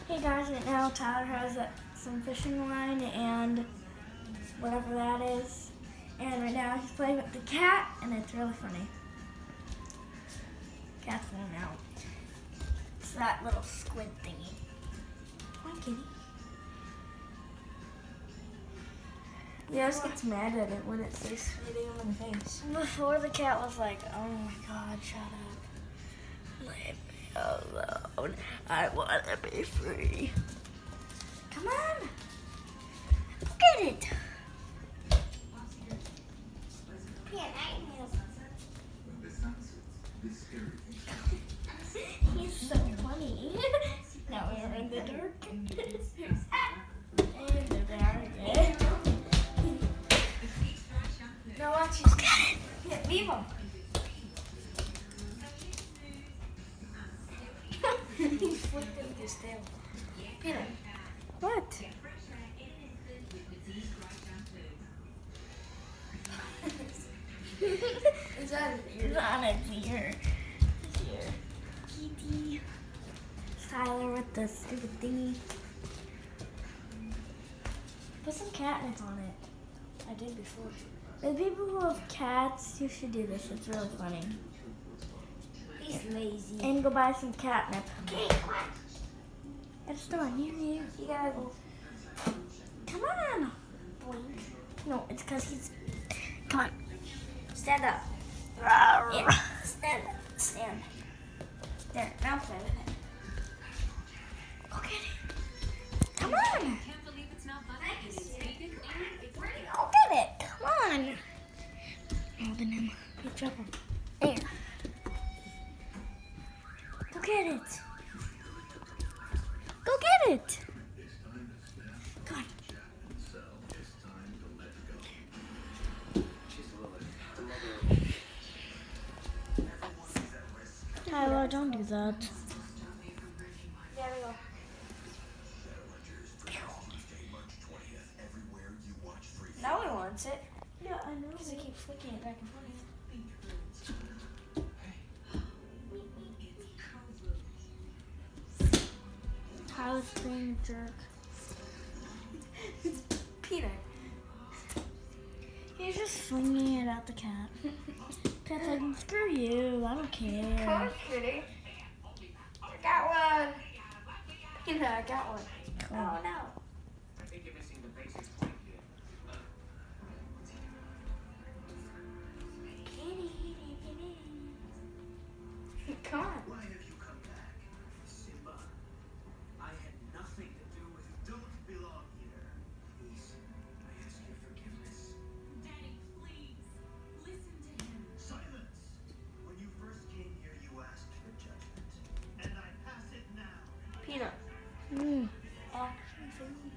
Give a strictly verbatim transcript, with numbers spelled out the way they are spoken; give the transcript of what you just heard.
Hey guys, right now Tyler has uh, some fishing line and whatever that is. And right now he's playing with the cat and it's really funny. Cat's going out. It's that little squid thingy. Come on, kitty. He always gets mad at it when it says hitting him in the face. Before the cat was like, oh my god, shut up. Leave me alone. I want to be free. Come on. Look at it. He's so funny. Now we're in the dark. In the dark. No, watch it. Yeah, leave him. He's flipping his tail. Peter. What? Is that his ear? Not his ear. His ear. Kitty. Tyler with the stupid thingy. Put some catnip on it. I did before. The people who have cats, you should do this. It's really funny. He's lazy. And go buy some catnip. Okay, come on. It's still near you. You gotta go. Come on. Boink. No, it's because he's. Come on. Stand up. Yeah. Stand up. Stand. There. Now play with it. Go get it. Come on. Go get it. Come on. Holding him. Be trouble. There. Go get it. Go get it. Come on. Tyler, don't do that. There we go. Now he wants it. Yeah, I know. Because I keep flicking it back and forth. Tyler's being a jerk. It's Peter. He's just flinging it at the cat. Cat's like, screw you, I don't care. Come on, kitty. I got one. Peter, I got one. Cool. Oh no. I think you're missing the basics point here. Come on. Why have you come back, Simba? I had nothing to do with it. Don't belong here. Please, I ask your forgiveness. Daddy, please, listen to him. Silence! When you first came here, you asked for judgment. And I pass it now. Peter. Mm. Action.